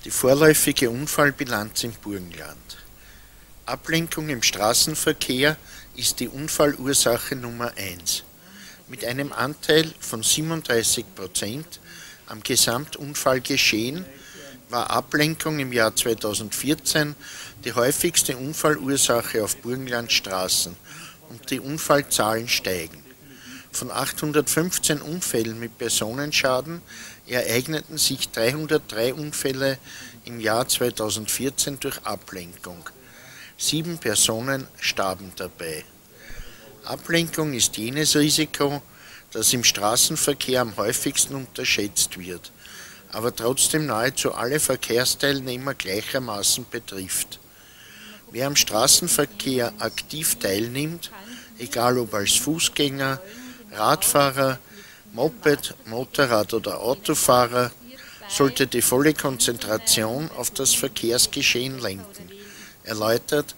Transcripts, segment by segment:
Die vorläufige Unfallbilanz im Burgenland. Ablenkung im Straßenverkehr ist die Unfallursache Nummer 1. Mit einem Anteil von 37% am Gesamtunfallgeschehen war Ablenkung im Jahr 2014 die häufigste Unfallursache auf Burgenlandstraßen und die Unfallzahlen steigen. Von 815 Unfällen mit Personenschaden ereigneten sich 303 Unfälle im Jahr 2014 durch Ablenkung. 7 Personen starben dabei. Ablenkung ist jenes Risiko, das im Straßenverkehr am häufigsten unterschätzt wird, aber trotzdem nahezu alle Verkehrsteilnehmer gleichermaßen betrifft. Wer am Straßenverkehr aktiv teilnimmt, egal ob als Fußgänger, Radfahrer, Moped, Motorrad oder Autofahrer, sollte die volle Konzentration auf das Verkehrsgeschehen lenken, erläutert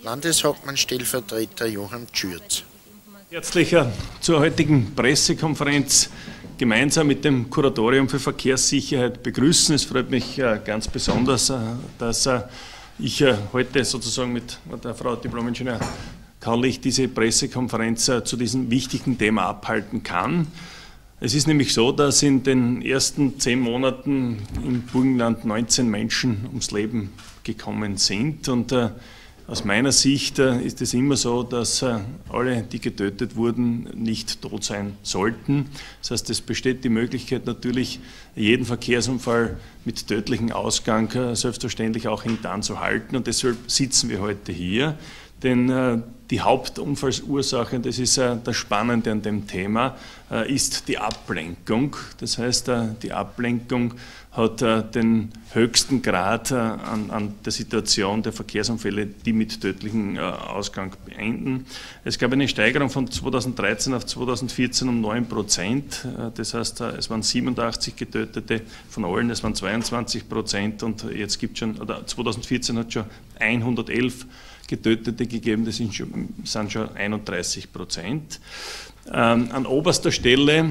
Landeshauptmann-Stellvertreter Johann Tschürz. Herzlich zur heutigen Pressekonferenz gemeinsam mit dem Kuratorium für Verkehrssicherheit begrüßen. Es freut mich ganz besonders, dass ich heute sozusagen mit der Frau Diplom-Ingenieur Kaulich diese Pressekonferenz zu diesem wichtigen Thema abhalten kann. Es ist nämlich so, dass in den ersten 10 Monaten im Burgenland 19 Menschen ums Leben gekommen sind. Und aus meiner Sicht ist es immer so, dass alle, die getötet wurden, nicht tot sein sollten. Das heißt, es besteht die Möglichkeit natürlich, jeden Verkehrsunfall mit tödlichem Ausgang selbstverständlich auch hintanzuhalten. Und deshalb sitzen wir heute hier. Denn die Hauptunfallsursache, das ist das Spannende an dem Thema, ist die Ablenkung. Das heißt, die Ablenkung hat den höchsten Grad an der Situation der Verkehrsunfälle, die mit tödlichem Ausgang enden. Es gab eine Steigerung von 2013 auf 2014 um 9%. Das heißt, es waren 87 Getötete von allen, es waren 22% und jetzt gibt schon, oder 2014 hat schon 111 Getötete gegeben, das sind schon 31%. An oberster Stelle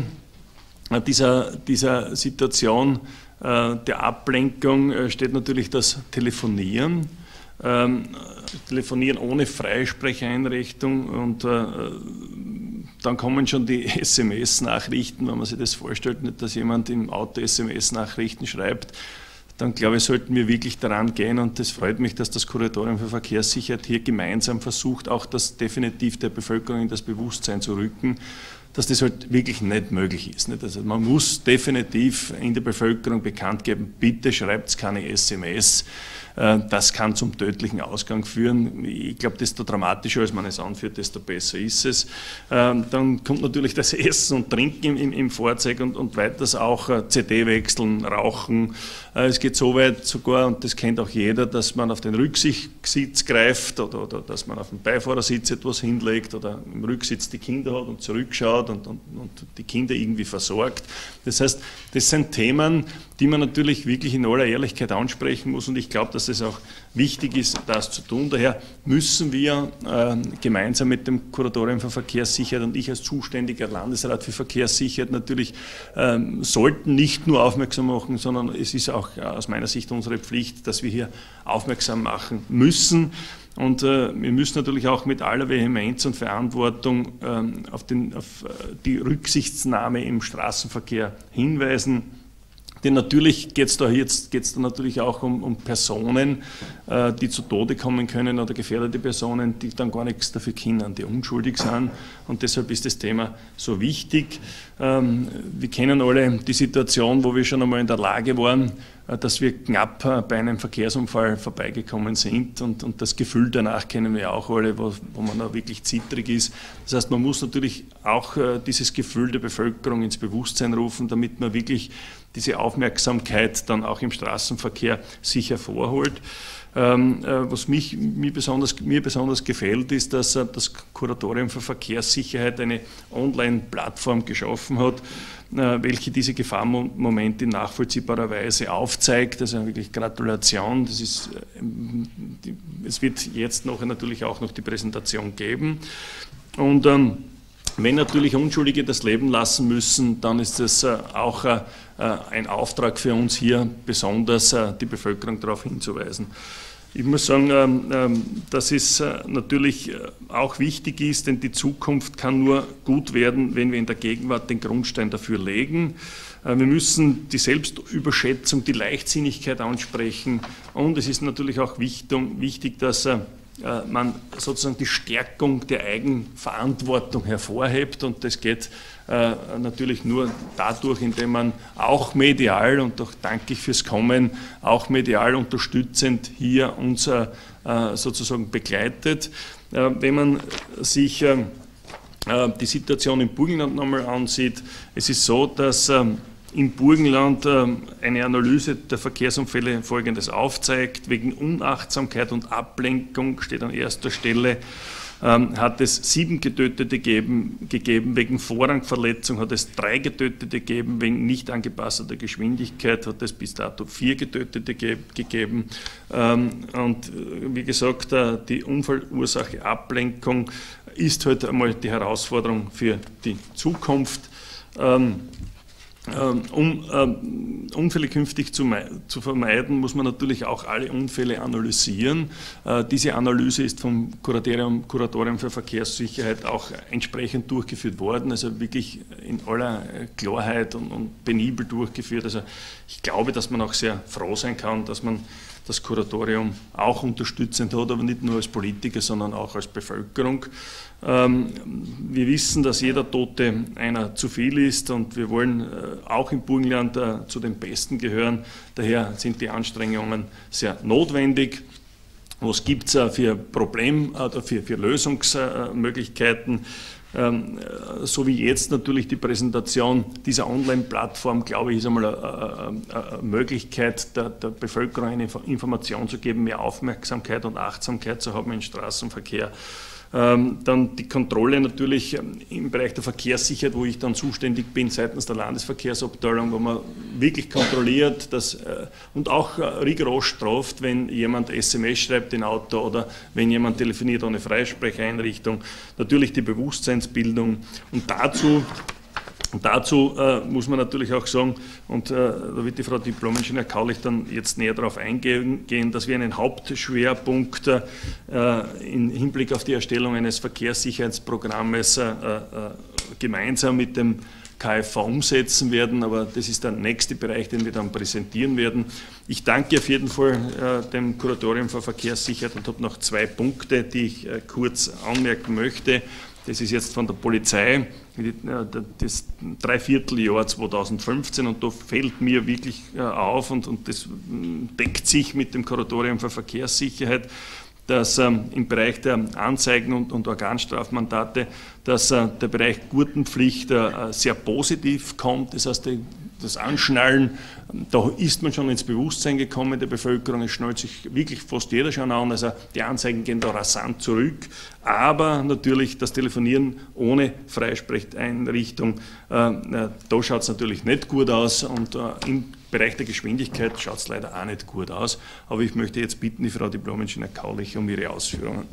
dieser Situation der Ablenkung steht natürlich das Telefonieren. Telefonieren ohne Freisprecheinrichtung und dann kommen schon die SMS-Nachrichten, wenn man sich das vorstellt, nicht, dass jemand im Auto SMS-Nachrichten schreibt. Dann glaube ich, sollten wir wirklich daran gehen und es freut mich, dass das Kuratorium für Verkehrssicherheit hier gemeinsam versucht, auch das definitiv der Bevölkerung in das Bewusstsein zu rücken, dass das halt wirklich nicht möglich ist. Nicht? Also man muss definitiv in der Bevölkerung bekannt geben, bitte schreibt keine SMS. Das kann zum tödlichen Ausgang führen. Ich glaube, desto dramatischer, als man es anführt, desto besser ist es. Dann kommt natürlich das Essen und Trinken im Fahrzeug und weiters auch CD wechseln, Rauchen. Es geht so weit sogar, und das kennt auch jeder, dass man auf den Rücksitz greift oder dass man auf den Beifahrersitz etwas hinlegt oder im Rücksitz die Kinder hat und zurückschaut und die Kinder irgendwie versorgt. Das heißt, das sind Themen, die man natürlich wirklich in aller Ehrlichkeit ansprechen muss und ich glaube, dass es auch wichtig ist, das zu tun. Daher müssen wir gemeinsam mit dem Kuratorium für Verkehrssicherheit und ich als zuständiger Landesrat für Verkehrssicherheit natürlich sollten nicht nur aufmerksam machen, sondern es ist auch aus meiner Sicht unsere Pflicht, dass wir hier aufmerksam machen müssen. Und wir müssen natürlich auch mit aller Vehemenz und Verantwortung auf die Rücksichtnahme im Straßenverkehr hinweisen. Denn natürlich geht es da natürlich auch um Personen, die zu Tode kommen können oder gefährdete Personen, die dann gar nichts dafür können, die unschuldig sind. Und deshalb ist das Thema so wichtig. Wir kennen alle die Situation, wo wir schon einmal in der Lage waren, dass wir knapp bei einem Verkehrsunfall vorbeigekommen sind und das Gefühl danach kennen wir auch alle, wo man da wirklich zittrig ist. Das heißt, man muss natürlich auch dieses Gefühl der Bevölkerung ins Bewusstsein rufen, damit man wirklich diese Aufmerksamkeit dann auch im Straßenverkehr sich hervorholt. Was mir besonders gefällt, ist, dass das Kuratorium für Verkehrssicherheit eine Online-Plattform geschaffen hat, welche diese Gefahrmomente in nachvollziehbarer Weise aufzeigt. Also wirklich Gratulation. Es wird jetzt noch natürlich auch noch die Präsentation geben. Und Wenn natürlich Unschuldige das Leben lassen müssen, dann ist es auch ein Auftrag für uns hier, besonders die Bevölkerung darauf hinzuweisen. Ich muss sagen, dass es natürlich auch wichtig ist, denn die Zukunft kann nur gut werden, wenn wir in der Gegenwart den Grundstein dafür legen. Wir müssen die Selbstüberschätzung, die Leichtsinnigkeit ansprechen und es ist natürlich auch wichtig, dass man sozusagen die Stärkung der Eigenverantwortung hervorhebt und das geht natürlich nur dadurch, indem man auch medial, und auch danke ich fürs Kommen, auch medial unterstützend hier uns sozusagen begleitet. Wenn man sich die Situation im Burgenland nochmal ansieht, es ist so, dass im Burgenland eine Analyse der Verkehrsunfälle Folgendes aufzeigt: Wegen Unachtsamkeit und Ablenkung steht an erster Stelle, hat es 7 Getötete gegeben, wegen Vorrangverletzung hat es 3 Getötete gegeben, wegen nicht angepasster Geschwindigkeit hat es bis dato 4 Getötete gegeben. Und wie gesagt, die Unfallursache Ablenkung ist halt einmal die Herausforderung für die Zukunft. Um Unfälle künftig zu vermeiden, muss man natürlich auch alle Unfälle analysieren. Diese Analyse ist vom Kuratorium für Verkehrssicherheit auch entsprechend durchgeführt worden, also wirklich in aller Klarheit und penibel durchgeführt. Also ich glaube, dass man auch sehr froh sein kann, dass man das Kuratorium auch unterstützend hat, aber nicht nur als Politiker, sondern auch als Bevölkerung. Wir wissen, dass jeder Tote einer zu viel ist und wir wollen auch im Burgenland zu den Besten gehören. Daher sind die Anstrengungen sehr notwendig. Was gibt es für für Lösungsmöglichkeiten? So wie jetzt natürlich die Präsentation dieser Online-Plattform, glaube ich, ist einmal eine Möglichkeit, der Bevölkerung eine Information zu geben, mehr Aufmerksamkeit und Achtsamkeit zu haben im Straßenverkehr. Dann die Kontrolle natürlich im Bereich der Verkehrssicherheit, wo ich dann zuständig bin seitens der Landesverkehrsabteilung, wo man wirklich kontrolliert und auch rigoros straft, wenn jemand SMS schreibt im Auto oder wenn jemand telefoniert ohne Freisprecheinrichtung. Natürlich die Bewusstseinsbildung und dazu muss man natürlich auch sagen, und da wird die Frau Diplom-Ingenieur Kaulich dann jetzt näher darauf eingehen, dass wir einen Hauptschwerpunkt im Hinblick auf die Erstellung eines Verkehrssicherheitsprogrammes gemeinsam mit dem KfV umsetzen werden, aber das ist der nächste Bereich, den wir dann präsentieren werden. Ich danke auf jeden Fall dem Kuratorium für Verkehrssicherheit und habe noch 2 Punkte, die ich kurz anmerken möchte. Das ist jetzt von der Polizei, das Dreivierteljahr 2015 und da fällt mir wirklich auf und das deckt sich mit dem Kuratorium für Verkehrssicherheit, dass im Bereich der Anzeigen und Organstrafmandate, dass der Bereich Gurtenpflicht sehr positiv kommt. Das heißt, das Anschnallen, da ist man schon ins Bewusstsein gekommen der Bevölkerung, es schnallt sich wirklich fast jeder schon an, also die Anzeigen gehen da rasant zurück, aber natürlich das Telefonieren ohne Freisprecheinrichtung, da schaut es natürlich nicht gut aus und im Bereich der Geschwindigkeit schaut es leider auch nicht gut aus, aber ich möchte jetzt bitten, die Frau Diplom-Ingenieur Kaulich um ihre Ausführungen.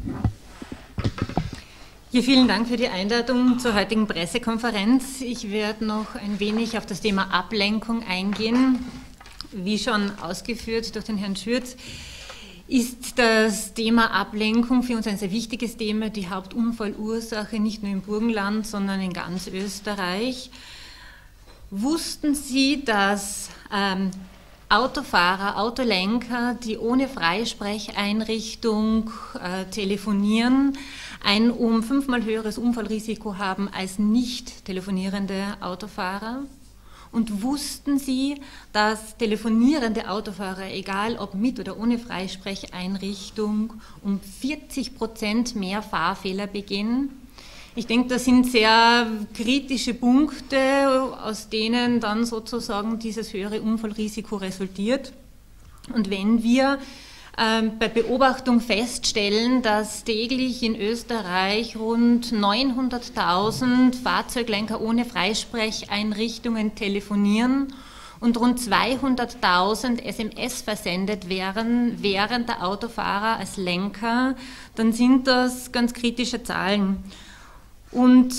Ja, vielen Dank für die Einladung zur heutigen Pressekonferenz. Ich werde noch ein wenig auf das Thema Ablenkung eingehen. Wie schon ausgeführt durch den Herrn Schürz, ist das Thema Ablenkung für uns ein sehr wichtiges Thema, die Hauptunfallursache nicht nur im Burgenland, sondern in ganz Österreich. Wussten Sie, dass Autofahrer, Autolenker, die ohne Freisprecheinrichtung telefonieren, ein um 5-mal höheres Unfallrisiko haben als nicht telefonierende Autofahrer? Und wussten Sie, dass telefonierende Autofahrer, egal ob mit oder ohne Freisprecheinrichtung, um 40% mehr Fahrfehler begehen? Ich denke, das sind sehr kritische Punkte, aus denen dann sozusagen dieses höhere Unfallrisiko resultiert. Und wenn wir bei Beobachtung feststellen, dass täglich in Österreich rund 900.000 Fahrzeuglenker ohne Freisprecheinrichtungen telefonieren und rund 200.000 SMS versendet werden während der Autofahrer als Lenker, dann sind das ganz kritische Zahlen. Und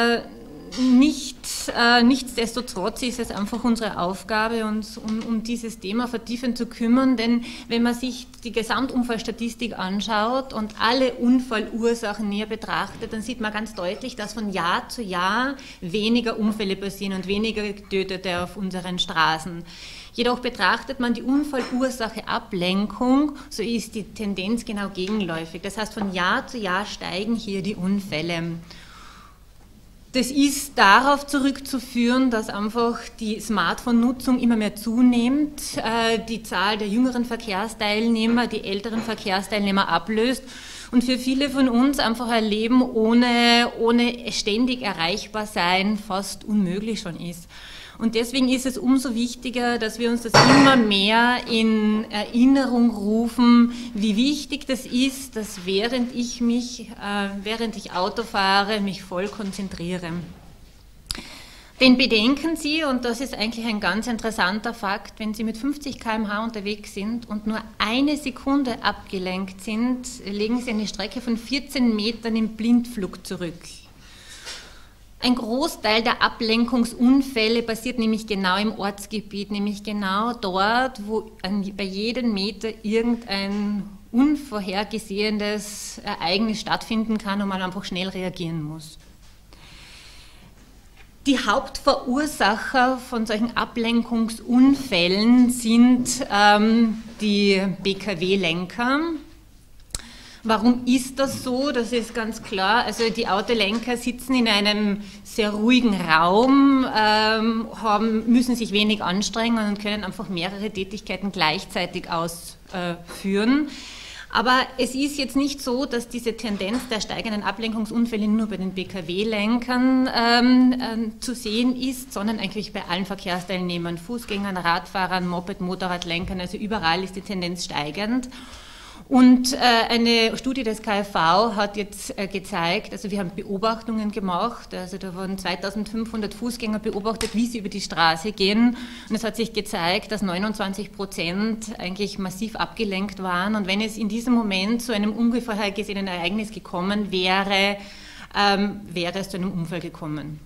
nichtsdestotrotz ist es einfach unsere Aufgabe, uns um dieses Thema vertiefend zu kümmern, denn wenn man sich die Gesamtunfallstatistik anschaut und alle Unfallursachen näher betrachtet, dann sieht man ganz deutlich, dass von Jahr zu Jahr weniger Unfälle passieren und weniger Getötete auf unseren Straßen. Jedoch betrachtet man die Unfallursache Ablenkung, so ist die Tendenz genau gegenläufig. Das heißt, von Jahr zu Jahr steigen hier die Unfälle. Das ist darauf zurückzuführen, dass einfach die Smartphone-Nutzung immer mehr zunimmt, die Zahl der jüngeren Verkehrsteilnehmer, die älteren Verkehrsteilnehmer ablöst und für viele von uns einfach ein Leben ohne ständig erreichbar sein fast unmöglich schon ist. Und deswegen ist es umso wichtiger, dass wir uns das immer mehr in Erinnerung rufen, wie wichtig das ist, dass während ich Auto fahre, mich voll konzentriere. Denn bedenken Sie, und das ist eigentlich ein ganz interessanter Fakt, wenn Sie mit 50 km/h unterwegs sind und nur eine Sekunde abgelenkt sind, legen Sie eine Strecke von 14 Metern im Blindflug zurück. Ein Großteil der Ablenkungsunfälle passiert nämlich genau im Ortsgebiet, nämlich genau dort, wo bei jedem Meter irgendein unvorhergesehenes Ereignis stattfinden kann und man einfach schnell reagieren muss. Die Hauptverursacher von solchen Ablenkungsunfällen sind die Pkw-Lenker. Warum ist das so? Das ist ganz klar. Also die Autolenker sitzen in einem sehr ruhigen Raum, müssen sich wenig anstrengen und können einfach mehrere Tätigkeiten gleichzeitig ausführen. Aber es ist jetzt nicht so, dass diese Tendenz der steigenden Ablenkungsunfälle nur bei den Pkw-Lenkern zu sehen ist, sondern eigentlich bei allen Verkehrsteilnehmern, Fußgängern, Radfahrern, Moped-, Motorradlenkern, also überall ist die Tendenz steigend. Und eine Studie des KfV hat jetzt gezeigt, also wir haben Beobachtungen gemacht, also da wurden 2500 Fußgänger beobachtet, wie sie über die Straße gehen, und es hat sich gezeigt, dass 29% eigentlich massiv abgelenkt waren, und wenn es in diesem Moment zu einem unvorhergesehenen Ereignis gekommen wäre, wäre es zu einem Unfall gekommen.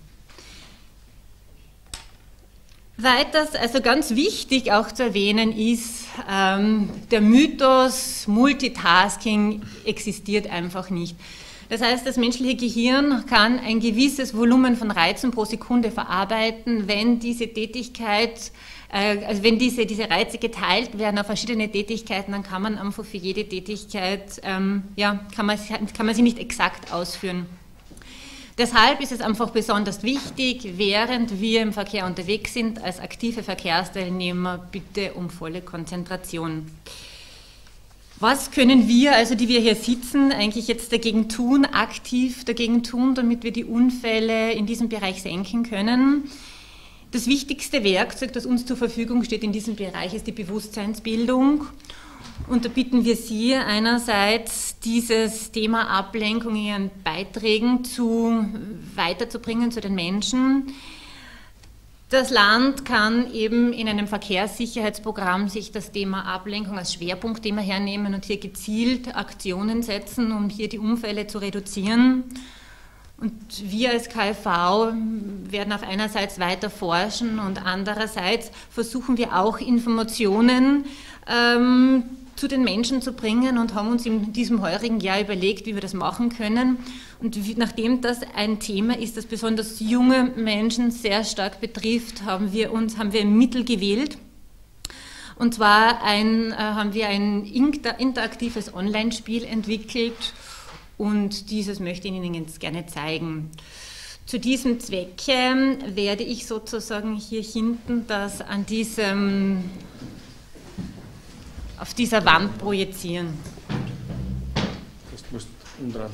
Weiters, also ganz wichtig auch zu erwähnen ist, der Mythos Multitasking existiert einfach nicht. Das heißt, das menschliche Gehirn kann ein gewisses Volumen von Reizen pro Sekunde verarbeiten, wenn diese Tätigkeit, also wenn diese Reize geteilt werden auf verschiedene Tätigkeiten, dann kann man einfach für jede Tätigkeit, kann man sie nicht exakt ausführen. Deshalb ist es einfach besonders wichtig, während wir im Verkehr unterwegs sind, als aktive Verkehrsteilnehmer bitte um volle Konzentration. Was können wir, also die wir hier sitzen, eigentlich jetzt dagegen tun, aktiv dagegen tun, damit wir die Unfälle in diesem Bereich senken können? Das wichtigste Werkzeug, das uns zur Verfügung steht in diesem Bereich, ist die Bewusstseinsbildung. Und da bitten wir Sie einerseits, dieses Thema Ablenkung in Ihren Beiträgen weiterzubringen zu den Menschen. Das Land kann eben in einem Verkehrssicherheitsprogramm sich das Thema Ablenkung als Schwerpunktthema hernehmen und hier gezielt Aktionen setzen, um hier die Unfälle zu reduzieren. Und wir als KfV werden auf einerseits weiter forschen und andererseits versuchen wir auch Informationen zu den Menschen zu bringen und haben uns in diesem heurigen Jahr überlegt, wie wir das machen können. Und nachdem das ein Thema ist, das besonders junge Menschen sehr stark betrifft, haben wir ein Mittel gewählt. Und zwar haben wir ein interaktives Online-Spiel entwickelt und dieses möchte ich Ihnen jetzt gerne zeigen. Zu diesem Zwecke werde ich sozusagen hier hinten das auf dieser Wand projizieren. Das musst du umdrehen.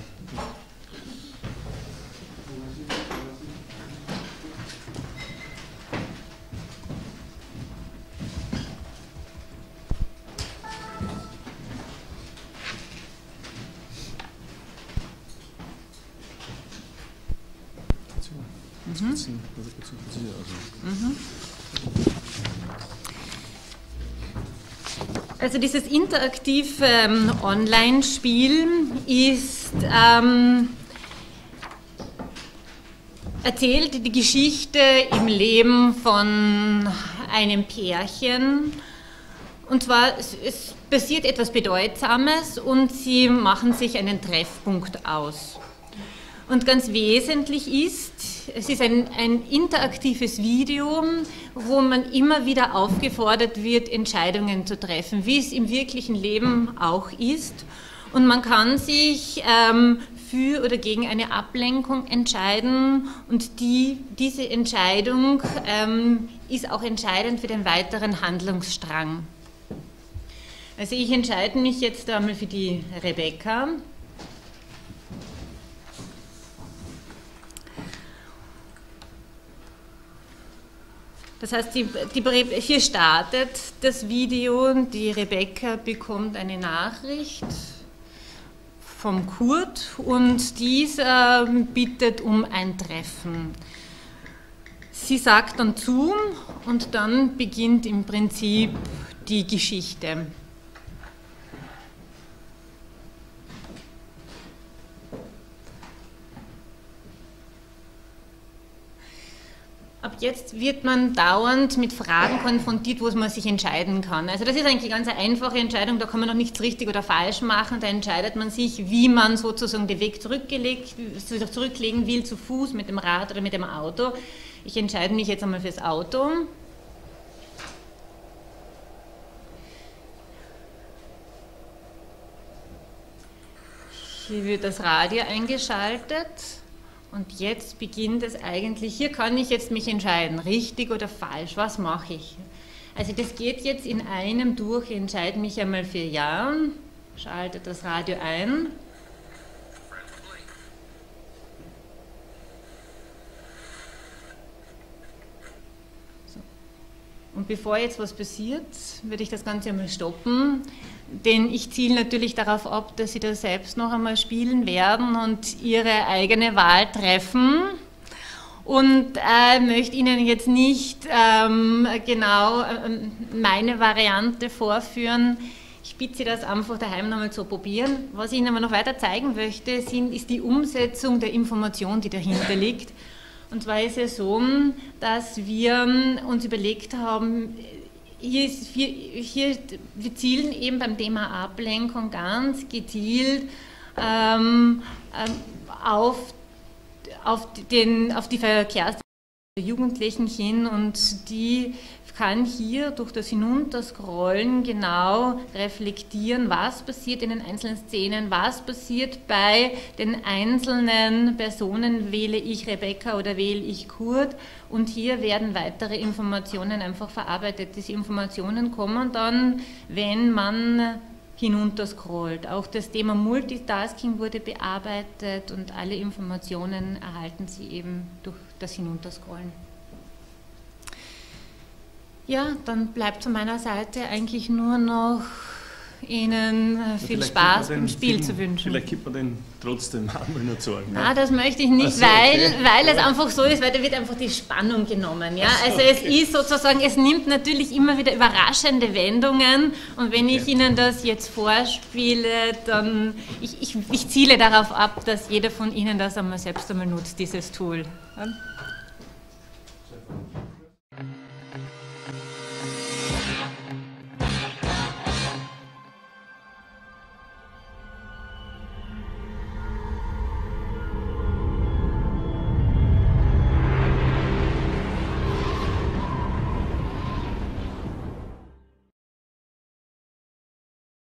Also dieses interaktive Online-Spiel ist erzählt die Geschichte im Leben von einem Pärchen. Und zwar, es passiert etwas Bedeutsames und sie machen sich einen Treffpunkt aus. Und ganz wesentlich ist, es ist ein interaktives Video, wo man immer wieder aufgefordert wird, Entscheidungen zu treffen, wie es im wirklichen Leben auch ist. Und man kann sich für oder gegen eine Ablenkung entscheiden und diese Entscheidung ist auch entscheidend für den weiteren Handlungsstrang. Also ich entscheide mich jetzt einmal für die Rebecca. Das heißt, hier startet das Video, die Rebecca bekommt eine Nachricht vom Kurt und dieser bittet um ein Treffen. Sie sagt dann zu und dann beginnt im Prinzip die Geschichte. Ab jetzt wird man dauernd mit Fragen konfrontiert, wo man sich entscheiden kann. Also das ist eigentlich eine ganz einfache Entscheidung, da kann man noch nichts richtig oder falsch machen. Da entscheidet man sich, wie man sozusagen den Weg zurücklegen will, zu Fuß, mit dem Rad oder mit dem Auto. Ich entscheide mich jetzt einmal fürs Auto. Hier wird das Radio eingeschaltet. Und jetzt beginnt es eigentlich, hier kann ich jetzt mich entscheiden, richtig oder falsch, was mache ich? Also das geht jetzt in einem durch, ich entscheide mich einmal für Ja, schalte das Radio ein. So. Und bevor jetzt was passiert, würde ich das Ganze einmal stoppen. Denn ich ziele natürlich darauf ab, dass Sie das selbst noch einmal spielen werden und Ihre eigene Wahl treffen. Und möchte Ihnen jetzt nicht genau meine Variante vorführen. Ich bitte Sie, das einfach daheim nochmal zu probieren. Was ich Ihnen aber noch weiter zeigen möchte, ist die Umsetzung der Information, die dahinter liegt. Und zwar ist es so, dass wir uns überlegt haben, wir zielen eben beim Thema Ablenkung ganz gezielt auf die Verkehrsteilnehmer der Jugendlichen hin und die kann hier durch das Hinunterscrollen genau reflektieren, was passiert in den einzelnen Szenen, was passiert bei den einzelnen Personen, wähle ich Rebecca oder wähle ich Kurt, und hier werden weitere Informationen einfach verarbeitet. Diese Informationen kommen dann, wenn man hinunterscrollt. Auch das Thema Multitasking wurde bearbeitet und alle Informationen erhalten Sie eben durch das Hinunterscrollen. Ja, dann bleibt von meiner Seite eigentlich nur noch Ihnen viel Spaß beim Spiel zu wünschen. Vielleicht gibt man den trotzdem einmal nur zeigen. Nein, das möchte ich nicht, also, okay. weil es einfach so ist, weil da wird einfach die Spannung genommen. Ja? Also okay. Es ist sozusagen, es nimmt natürlich immer wieder überraschende Wendungen und wenn ich Ihnen das jetzt vorspiele, dann, ich ziele darauf ab, dass jeder von Ihnen das einmal selbst einmal nutzt, dieses Tool. Ja?